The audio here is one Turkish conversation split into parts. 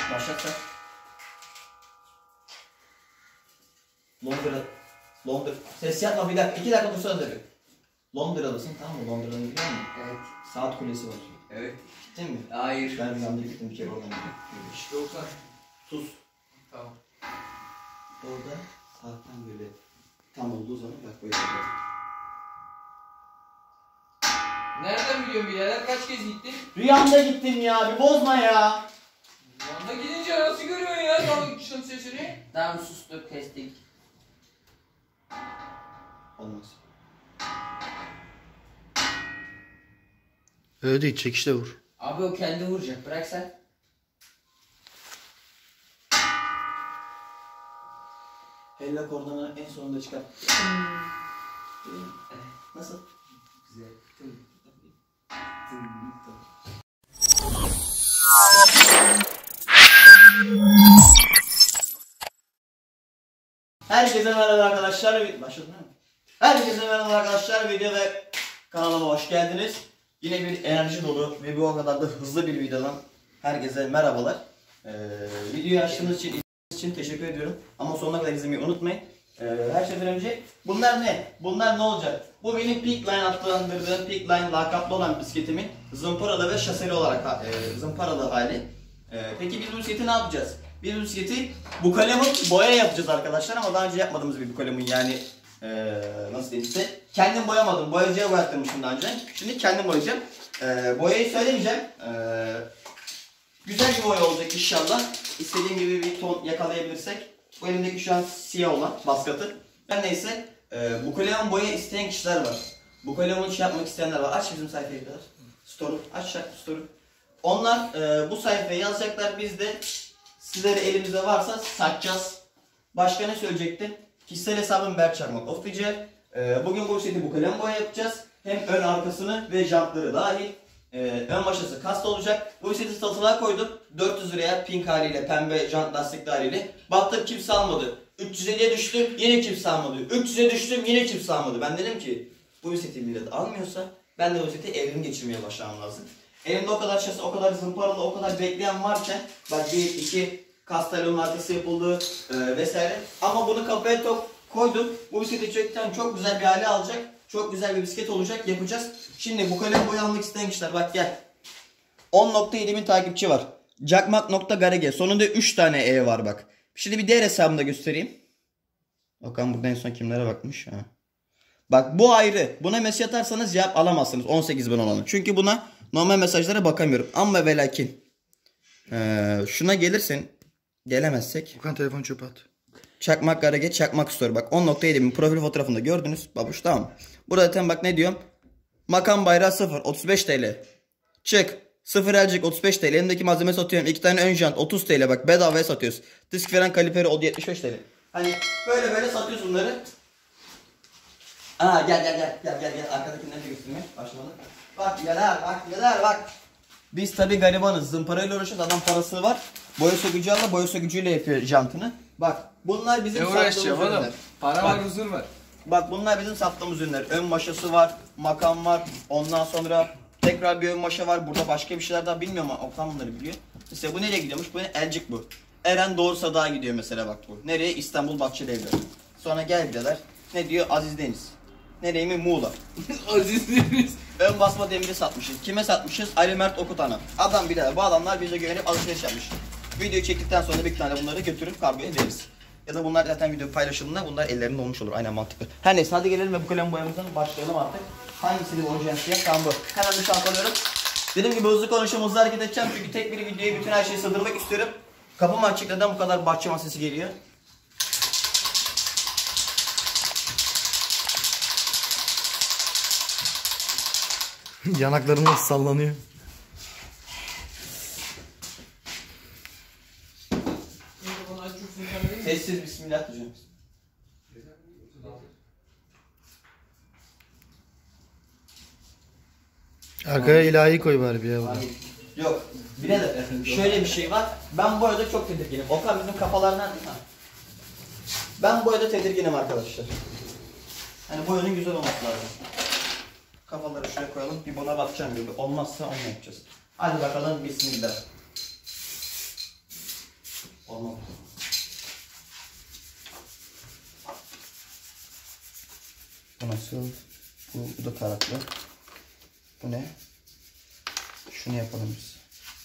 Başlat sen. Londra. Ses yapma bir dakika. 2 dakika dursana tabii. Londra'lısın tamam mı? Londra'nı biliyor musun? Evet. Saat kulesi var. Evet. Değil mi? Hayır. Ben bir anda gittim bir kere oradan gittim. İşte o kadar. Tuz. Tamam. Orada saatten böyle tam olduğu zaman bak böyle yapalım. Nereden biliyorsun birader? Kaç kez gittin? Rüyamda gittim ya bir bozma ya. Yanda gidince nasıl görüyorsun ya dalga kuşun sesini? Tamam sustuk kestik. Olmaz. Öyle değil, çekişle vur. Abi o kendi vuracak bırak sen. Hella kornanı en sonunda çıkar. Nasıl? Güzel. Herkese merhaba arkadaşlar. Başladın mı? Herkese merhaba arkadaşlar. Video ve kanalıma hoş geldiniz. Yine bir enerji dolu ve bu o kadar da hızlı bir videodan herkese merhabalar. Videoyu açtığınız için teşekkür ediyorum. Ama sonuna kadar izlemeyi unutmayın. Her şeyden önce bunlar ne? Bunlar ne olacak? Bu benim Peakline adlandırdığım Peakline lakaplı olan bisikletimin zımparalı ve şaseli olarak zımparalı hali. Peki biz bu bisikleti ne yapacağız? Biz bu bisikleti bukalemun boya yapacağız arkadaşlar ama daha önce yapmadığımız bir bukalemun yani nasıl diyeyim size? Kendim boyamadım. Boyacıya boyattırmışım daha önce. Şimdi kendim boyayacağım. Boyayı söylemeyeceğim. Güzel bir boya olacak inşallah. İstediğim gibi bir ton yakalayabilirsek. Bu elimdeki şu an siyah olan baskatı. Ben neyse bukalemun boya isteyen kişiler var. Bukalemun yapmak isteyenler var. Aç bizim sayfayı biraz. Story. Aç story. Onlar bu sayfaya yazacaklar. Biz de sizlere elimizde varsa satacağız. Başka ne söyleyecektim? Kişisel hesabım Berk Çakmak Official. Bugün bu seti bukalemun boya yapacağız. Hem ön arkasını ve jantları dahil. Ön başası kast olacak. Bu seti satılığa koydum. 400 liraya pink haliyle, pembe jant lastikli haliyle. Baktım kimse almadı. 350'ye düştüm yine kimse almadı. 300'e düştüm yine kimse almadı. Ben dedim ki bu seti millet almıyorsa ben de bu seti evrim geçirmeye başlamam lazım. Elimde o kadar şasi, o kadar zımparalı, o kadar bekleyen varken bak bir iki kastalyon markası yapıldı vesaire. Ama bunu kafaya koydum. Bu bisikleti çekten çok güzel bir hale alacak. Çok güzel bir bisiklet olacak. Yapacağız. Şimdi bu kalem boya almak isteyen kişiler bak gel. 10.7 bin takipçi var. Cakmak.garege. Sonunda 3 tane E var bak. Şimdi bir diğer hesabımda göstereyim. Bakalım burada en son kimlere bakmış. Ha. Bak bu ayrı. Buna mesaj atarsanız cevap alamazsınız. 18 bin olanı. Çünkü buna normal mesajlara bakamıyorum. Ama ve lakin. Şuna gelirsin. Gelemezsek. Okan telefonu çöpe at. Çakmak Garage Çakmak Store. Bak 10.7 bin profil fotoğrafında gördünüz. Babuş tamam. Burada zaten bak ne diyorum. Makam bayrağı 0. 35 TL. Çık. 0 elcik 35 TL. Elimdeki malzeme satıyorum. 2 tane ön jant 30 TL. Bak bedavaya satıyoruz. Disk fren kaliperi oldu 75 TL. Hani böyle satıyoruz bunları. Aa gel. Arkadakinden de göstermeye başlamalı. Bak bak. Biz tabi garibanız. Zımparayla uğraşıyoruz. Adam parası var. Boya sökücü alma. Boya sökücüyle yapıyor jantını. Bak bunlar bizim sattığımız ürünler. Para var huzur var. Bak bunlar bizim sattığımız ürünler. Ön maşası var. Makam var. Ondan sonra tekrar bir ön maşa var. Burada başka bir şeyler daha bilmiyorum ama Okan bunları biliyor. Mesela bu nereye gidiyormuş? Bu elcik bu. Eren Doğru Sadık'a gidiyor mesela bak bu. Nereye? İstanbul Bahçelievler. Sonra gel birader. Ne diyor? Aziz Deniz. Nereye mi? Muğla. Aziz Deniz. Ön basma demiri satmışız. Kime satmışız? Ali Mert Okutan'a. Adam birader. Bu adamlar bize güvenip alışveriş yapmış. Videoyu çektikten sonra bir tane bunları götürüp kargoya veririz. Ya da bunlar zaten video paylaşıldığında bunlar ellerinde olmuş olur. Aynen mantıklı. Her neyse hadi gelelim ve bu kalem boyamızdan başlayalım artık. Hangisini boyayacağım siyah? Tamam bu. Hemen bir şans alıyorum. Dediğim gibi hızlı konuşuyorum, hızlı hareket edeceğim. Çünkü tek bir videoya bütün her şeyi sığdırmak istiyorum. Kapım açık, neden bu kadar bahçıvan sesi geliyor? Yanakların nasıl sallanıyor? Sessiz bismillah diyeceğim. Arkaya ilahi koy bari bir ya. Yok. Bir de şöyle bir şey var. Ben bu arada çok tedirginim. Okan bizim kafalar nerede? Ha. Ben bu arada tedirginim arkadaşlar. Hani boyanın güzel olması lazım. Kafaları şuraya koyalım. Bir buna bakacağım gibi. Olmazsa onu yapacağız. Hadi bakalım bismillah. Olmaz. Bu nasıl? Bu da taraklı. Bu ne? Şunu yapalım biz.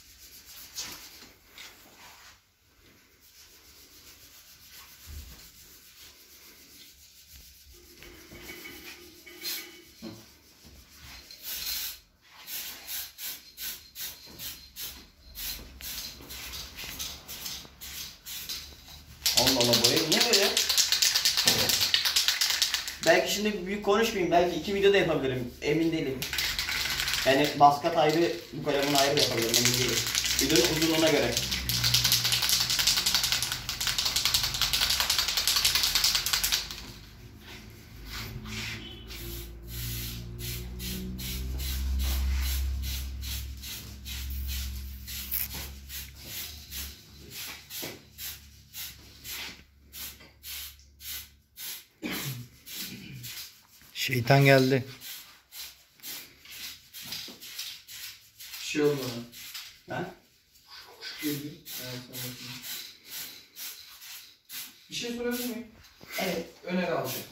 Allah Allah, boya niye böyle? Belki şimdi büyük konuşmayayım. Belki 2 video da yapabilirim. Emin değilim. Yani baskat ayrı, bu kalemin ayrı yapabilirim. Emin değilim. Videonun uzunluğuna göre. Şeytan geldi. Bir şey oldu bana. Ha? Geldi. Evet, tamam. Bir şey sorabilir miyim? Evet. Öneri alacağım.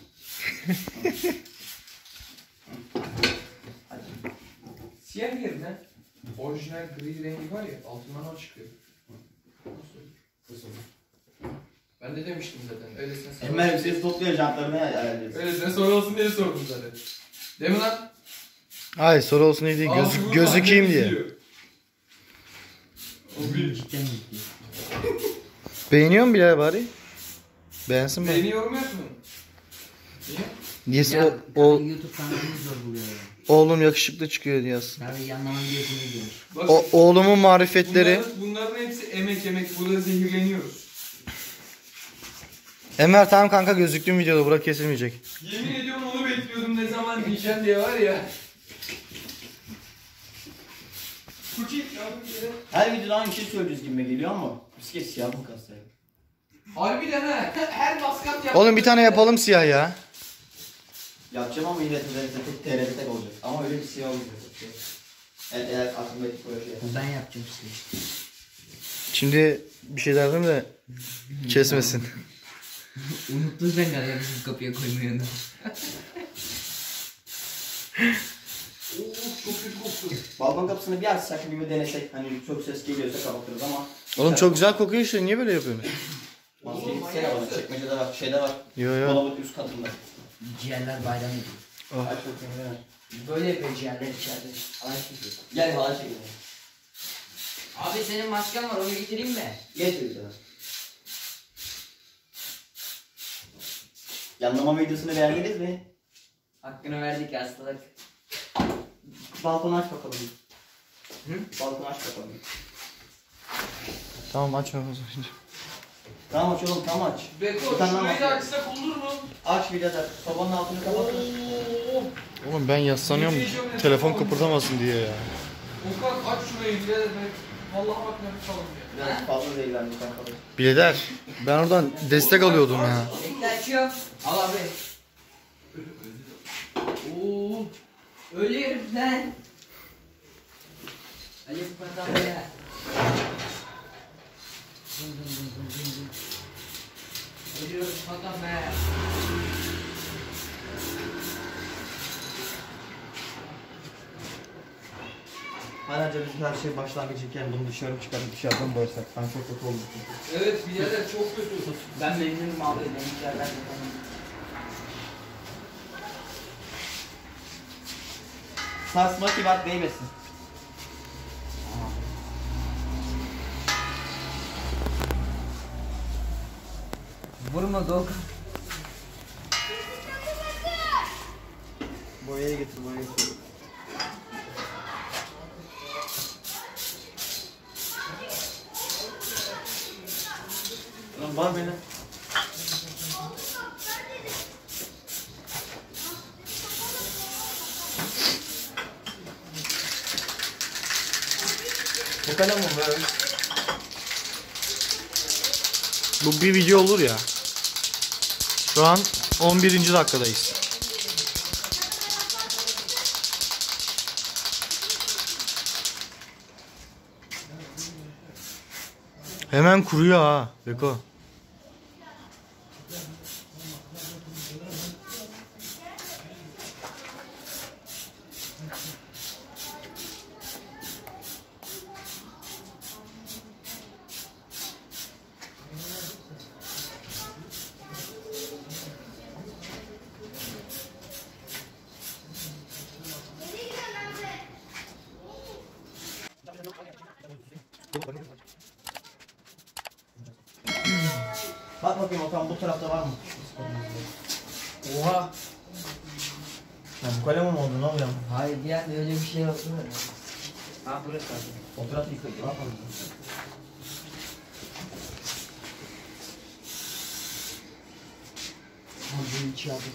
Siyah yerine orijinal gri rengi var ya, altından o çıkıyor. Nasıl olur? Ben de demiştim zaten. Öylesine sonra. Emel ses topluyor, jantlarını ayarlıyoruz. Öylesine soru olsun diye sordum zaten. Değil mi lan? Hayır, soru olsun diye değil, gözükeyim diye. Abi. Cidden gitti. Beğeniyor mu birader bari? Beğensin mi? Beğeni yorum yapmıyorum. Niye? Niyesi Ya o YouTube kanalını zor buluyor ya. oğlum yakışıklı çıkıyor diyorsun. Tabii yanlaman diyorsun ne diyormuş. Bak, Oğlumun marifetleri. bunların hepsi emek. Burada zehirleniyoruz. Enver tamam kanka, gözüktüğüm videoda bırak, kesilmeyecek. Yemin ediyorum onu bekliyordum ne zaman diyeceğim diye var ya. Kuki yardım yere. Her videoda aynı şey söyleyeceğiz gibi geliyor ama bisiklet siyah mı kasayı? Harbiden ha. Her baskat yap. Oğlum bir tane yapalım siyah ya. Yapacağım ama yine TRT tek olacak. Ama öyle bir siyah olacak. Eğer aklımdaki proje yapalım. Ben yapacağım size. Şimdi bir şey derdim de kesmesin. Unuttun sen galiba bizim kapıya koymayı onu. Çok kötü koktu. Balkon kapısını bir açsak bir denesek, hani çok ses geliyorsa kapatırız ama. Oğlum çok güzel kokuyor işte, niye böyle yapıyorsun? Maskeyi gitsene bana, çekmecede var, şeyde var. Yo yo. Dolabın üst katında. Ciğerler bayram ediyor. Oh. Aç bakayım hemen. Böyle yapıyor ciğerler içeride. Alay çekiyor. Gel bana çekin. Abi senin masken var, onu getireyim mi? Geç bir tane. Yanlama videosunu beğendiniz mi? Hakkını verdik hastalık. Balkonu aç bakalım. Hı? Balkonu aç bakalım. Tamam, açma o zaman. Tamam aç oğlum, tamam aç. Beko Bir tane daha şurayı da var. açsak olur mu? Aç birader. Sobanın altını kapatın. Oo. Oğlum ben yaslanıyorum telefon kıpırdamasın diye ya. Okan aç şurayı birader be. Vallahi bak nefes kalın ya. Biraz fazla zehirlendik kanka. Birader ben oradan destek alıyordum ya. Bekle açıyorum. Al abi. Oo. Ölüyorum lan. Ali Fatan ya. Ölüyorum Fatan be. Bence biz her şey başlangıcıyken bunu dışarı çıkarıp dışarıdan boyasak. Ben çok kötü oldum. Evet birader çok kötü. Ben memnunum abi. Benimkilerden de tamam. Sarsma ki bak değmesin. Vurma Doğukan. Boyaya getir, boyaya getir. Lan var benim. Bu kadar mı böyle? Bu bir video olur ya. Şu an 11. dakikadayız. Hemen kuruyor ha Beko. Bak bakayım Okan, bu tarafta var mı? Oha. Ya bu kalem mi oldu, ne oluyor? Hayır bir anda öyle bir şey oldu mu? Ha burası abi. Fotoğraf yıkıyor. Ne yapalım? Abi içi abi.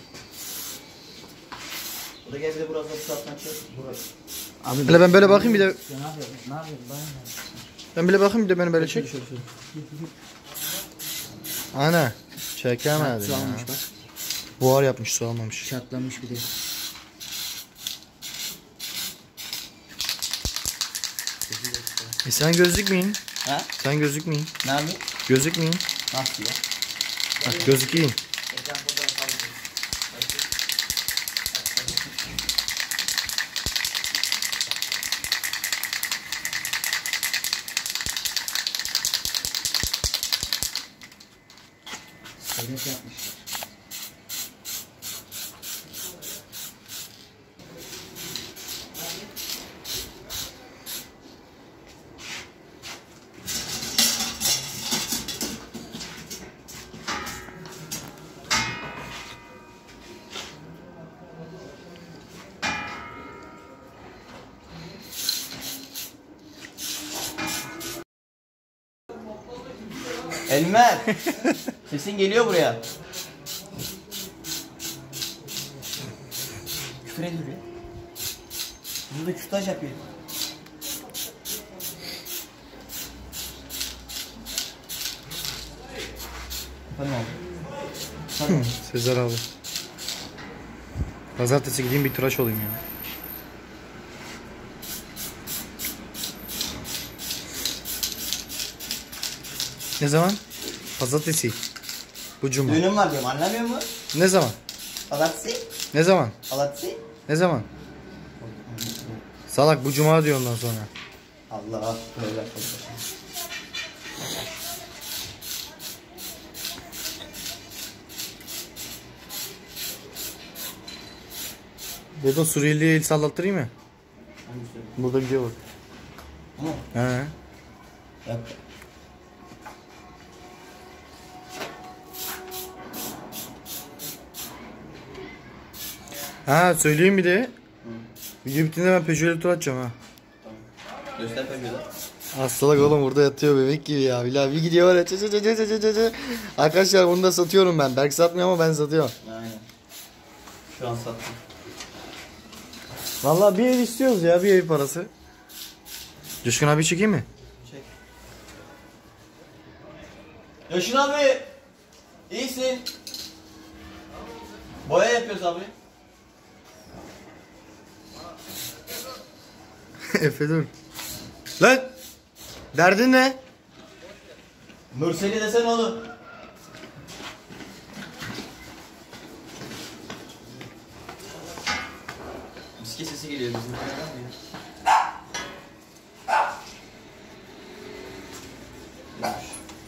Bu da gel bir de biraz da bu taraftan çek. Burası. Abi Hele ben böyle bakayım bir de. Ne yapıyorsun? Ne yapıyorsun? Bana ne? Ben bile bakayım bir de beni böyle çek. Ana. Çekemedim Su ya. almış bak. Buhar yapmış su almamış. Çatlamış bir de. Sen gözükmeyin. Ha? Sen gözükmeyin. Ne yapayım? Gözükmeyin. Nasıl ya? Bak gözükeyim. Ekran fotoğraf aldım. Hedef yapmışlar. Elmer! Sesin geliyor buraya. Küfür ediyor ya. Burada kütaj yapıyor. Efendim abi. Efendim? Sezer abi. Pazartesi gideyim bir tıraş olayım ya. Ne zaman? Pazartesi. Bu cuma. Düğünüm var diyorum, anlamıyor mu? Ne zaman? Pazartesi. Ne zaman? Pazartesi. Ne zaman? Salak bu cuma diyor ondan sonra. Allah böyle Burada Suriyeli'ye el sallattırayım mı? Hangisi? Burada gidiyor bak. Ama He. yap. Ha söyleyeyim bir de. Video bittiğinde ben Peugeot'u tur atacağım ha. Göster Peugeot'u. Hastalık oğlum burada yatıyor bebek gibi ya. Bir gidiyor var ya. Çı çı çı çı çı çı çı. Arkadaşlar bunu da satıyorum ben. Berk satmıyor ama ben satıyorum. Aynen. Şu an sattım. Vallahi bir ev istiyoruz ya, bir ev parası. Coşkun abi çekeyim mi? Çek. Yaşın abi. İyisin. Boya yapıyoruz abi. Efe dur. Lan! Derdin ne? Nurseli desene oğlum. Bisiklet sesi geliyor bizim yerden mi? Yavaş.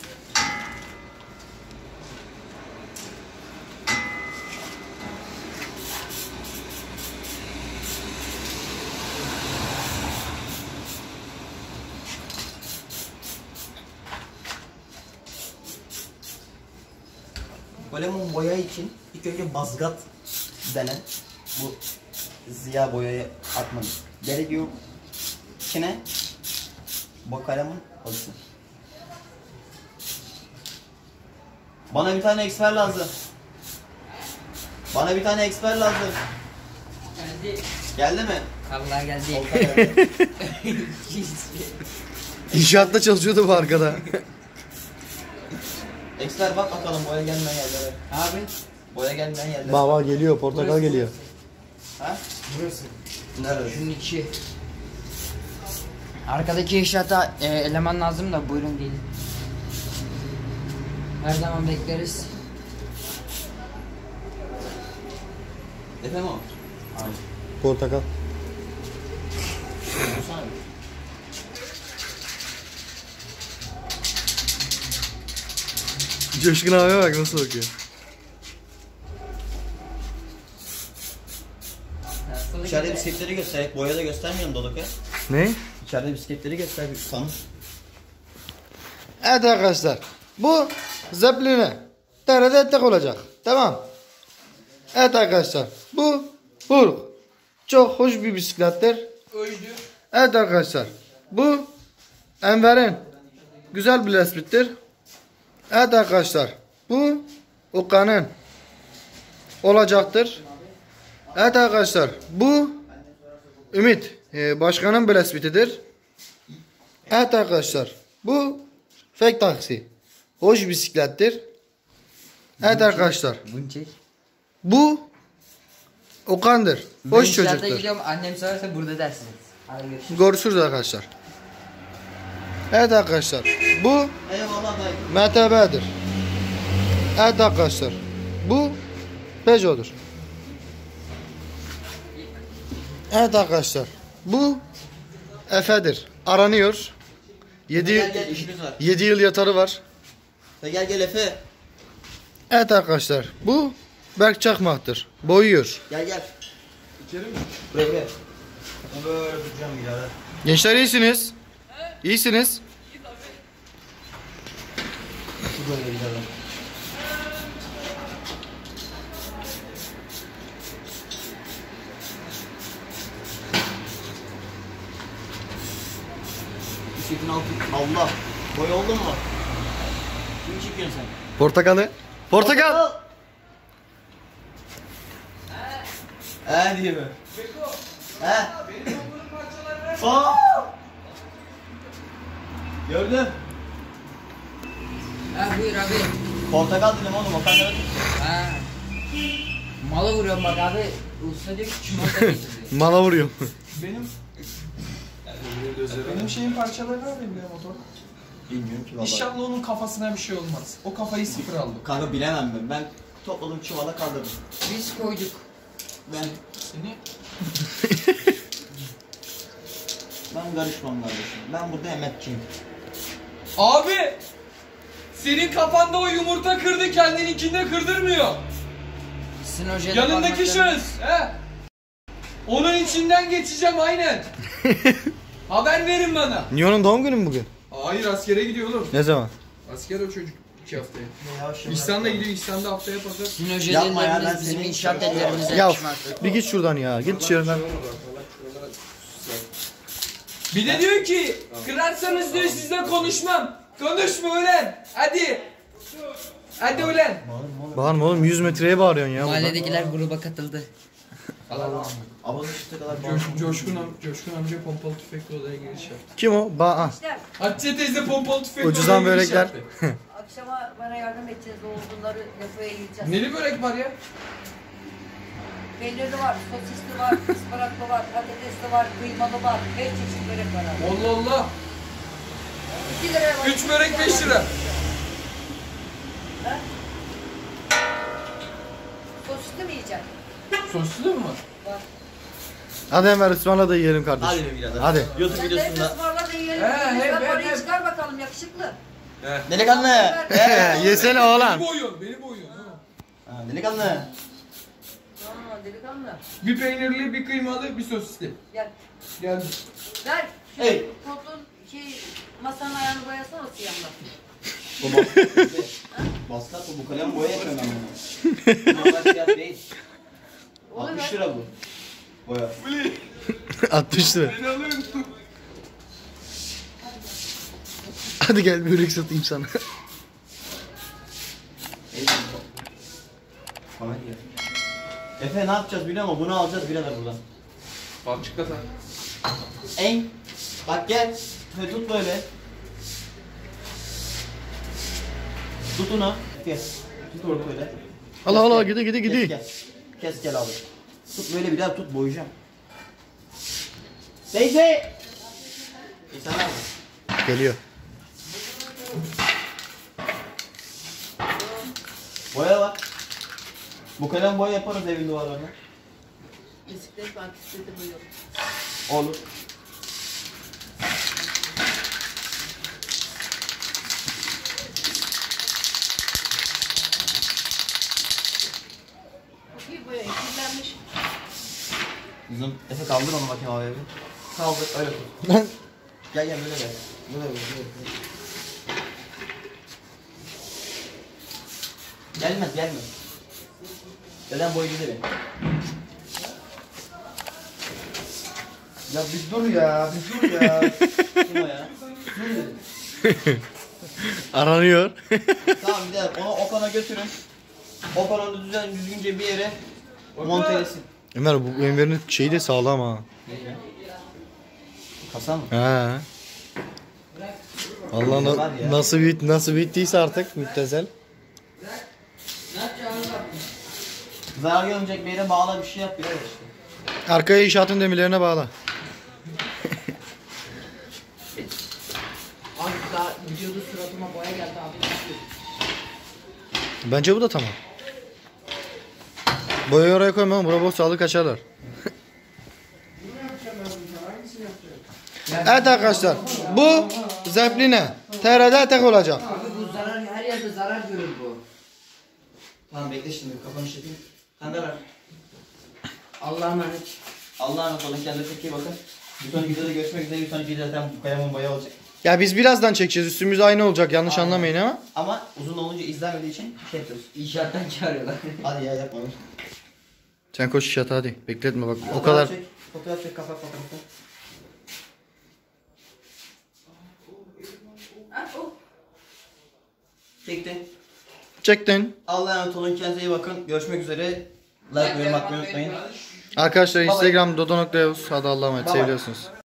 Kolemun boya için ilk önce bazgat denen bu ziya boyayı atmanız gerekiyor. İçine bu kalemin alırsın. Bana bir tane eksper lazım. Bana bir tane eksper lazım. Geldi. Geldi mi? Allah geldi. Olta geldi. İnşaatta çalışıyordu bu arkada. Eksper bak bakalım boya gelmeyen yerlere. Abi. Boya gelmeyen yerlere. Baba geliyor, portakal Burası. geliyor. Ha? Burası. Nerede? Şunun içi. Arkadaki inşaata eleman lazım da buyurun gelin. Her zaman bekleriz. Efendim o? Hayır. Portakal. Dursana bir. Coşkun abiye bak nasıl bakıyor. İçeride bisikletleri göster. Boya da göstermeyelim Dodok ya. Ne? İçeride bisikletleri göster bir tanış. Evet arkadaşlar. Bu zepline. Derede tek olacak. Tamam. Evet arkadaşlar. Bu Burg. Çok hoş bir bisiklettir. Öydü. Evet arkadaşlar. Bu Enver'in güzel bir lespittir. Evet arkadaşlar. Bu Okan'ın olacaktır. Evet arkadaşlar. Bu Ümit başkanın bir lespitidir. Evet arkadaşlar. Bu fake taksi. Hoş bisiklettir. Evet arkadaşlar. Bunu çek. Bu Okan'dır. Hoş çocuktur. gidiyorum, annem sorarsa burada dersiniz. Hadi görüşürüz. Görüşürüz arkadaşlar. Evet arkadaşlar. Bu Eyvallah dayı. MTB'dir. Evet arkadaşlar. Bu Peugeot'dur. Evet arkadaşlar. Bu Efe'dir. Aranıyor. Gel 7 gel işimiz var. yıl yatarı var. Gel Efe. Evet arkadaşlar. Bu Berk Çakmak'tır. Boyuyor. Gel. İçeri mi? Buraya. Ben böyle tutacağım birader. Gençler iyisiniz. İyisiniz. Şu böyle birader. Bisikletin altı. Allah. Boy oldun mu? Kimi çekiyorsun sen? Portakalı. Portakal. He diyor. He. Benim bunun parçalarını Aa! Gördün. Ha buyur abi. Portakal dedim oğlum o kadar. Ha. Mala vuruyorum bak abi. Usta diyor ki çimota getirdi. Mala vuruyorum. benim şeyin parçalarını alayım ya motor. Bilmiyorum ki vallahi. İnşallah onun kafasına bir şey olmaz. O kafayı sıfır aldım. Kanka bilemem ben. Ben topladım çuvala kaldırdım. Biz koyduk. Ben Seni karışmam kardeşim. Ben burada emekçiyim. Abi! Senin kafanda o yumurta kırdı, kendininkinde kırdırmıyor. Sizin hocayla Yanındaki parmaklarını- şahıs, he? Onun içinden geçeceğim aynen. Haber verin bana. Nion'un doğum günü mü bugün? Hayır, askere gidiyor oğlum. Ne zaman? Asker o çocuk 2 haftaya. Yavaş İhsan'da gidiyor, İhsan'da haftaya pazar. Sizin Yapma ya, ben hocalarınız bizim senin- inşaat ellerimize Ya yakışmaz. bir git şuradan ya. Git şuradan. Bir de diyor ki, kırarsanız diyor sizle konuşmam. Konuşma ulan, hadi. Hadi ulan. Bağırma oğlum 100 metreye bağırıyorsun ya. buradan. Mahalledekiler gruba katıldı. Abone çıktı kadar Coşkun amca pompalı tüfekle odaya giriş yaptı. Kim o? Hatice teyze pompalı tüfekle Ucuzdan odaya giriş börekler. yaptı. Akşama bana yardım edeceğiz. Olgunları yapıya yiyeceğiz. Neli börek var ya? Peynirli var, sosisli var, ısparaklı var, patatesli var, kıymalı var. 5 çeşit börek var abi. Allah Allah. 2 liraya var. 3 börek 5 lira. Ha? Sosisli mi yiyeceksin? Soslu mu? Var. Hadi Enver ısmarla da yiyelim kardeşim. Hadi be birader. Hadi. YouTube Sen de videosunda. ısmarla da yiyelim. He, Sen he, parayı he. çıkar bakalım yakışıklı. Delikanlı. Yesene Beni oğlan. boyuyorsun, beni boyuyorsun. ha. Ha, delikanlı. Aa delikanlı. Bir peynirli, bir kıymalı, bir sosisli. Gel. Geldi. Ver. Hey. Koltuğun masanın ayağını boyasana o siyahla. Bu baskat bu kalem boya yapıyorum ben bunu. Normal siyah değil. Olur 60 ver. lira bu. Boya. 60 lira. Beni alın. Hadi gel börek satayım sana. Bana gel. Efe ne yapacağız biliyor musun? Bunu alacağız birader buradan. Balçıkla sen. En. Bak gel. Ve tut böyle. Tut onu. Kes. Tut orada böyle. Allah Allah Kes, gidi Kes gidi. gel. Kes gel abi. Tut böyle bir daha tut boyayacağım. Teyze. İnsan abi. Geliyor. Bu kalem boya yaparız evin duvarlarına. Bisiklet var, bisikleti boyuyorum. Olur. Çok iyi boya, kirlenmiş. Bizim Efe kaldır onu bakayım abi. Kaldır öyle tut. Gel gel böyle gel. Böyle. Gelmez. Neden boyu gidelim? Ya bir dur ya. Kim o ya? Aranıyor. Tamam bir de onu Okan'a götürün. Okan onu düzgünce bir yere montelesin. Ömer bu Enver'in şeyi de sağlam ha. Kasa mı? He. Allah Var ya. nasıl bittiyse artık müptezel. Zarar görmeyecek bir yere bağla bir şey yap biraz işte. Arkaya inşaatın demirlerine bağla. Abi daha vücudu suratıma boya geldi abi. Bence bu da tamam. Boyayı oraya koymam. Bura boş sağlık açarlar. Evet arkadaşlar. Bu Zeppelin'e. TR'de tek olacak. Abi bu zarar, her yerde zarar görür bu. Tamam bekle şimdi kafanı çekeyim. Sen de ver. Allah'a emanet. Allah'a emanet olun kendinize çok iyi bakın. Bir sonraki videoda görüşmek üzere. Bir sonraki videoda zaten bu kayamın boya olacak. Ya biz birazdan çekeceğiz. Üstümüz aynı olacak. Yanlış Aynen. anlamayın ama. Ama uzun olunca izlenmediği için şey yapıyoruz. İnşaattan çağırıyorlar. Hadi ya yapma. Sen koş inşaata hadi. Bekletme bak. O kadar. Fotoğraf çek kafa fotoğrafı. Çektin. Çektin. Allah'a emanet olun. Kendinize iyi bakın. Görüşmek üzere. Like ve yorum atmayı unutmayın. Arkadaşlar Instagram dodo.yavuz. Hadi Allah'a emanet. Bye bye. Seviyorsunuz.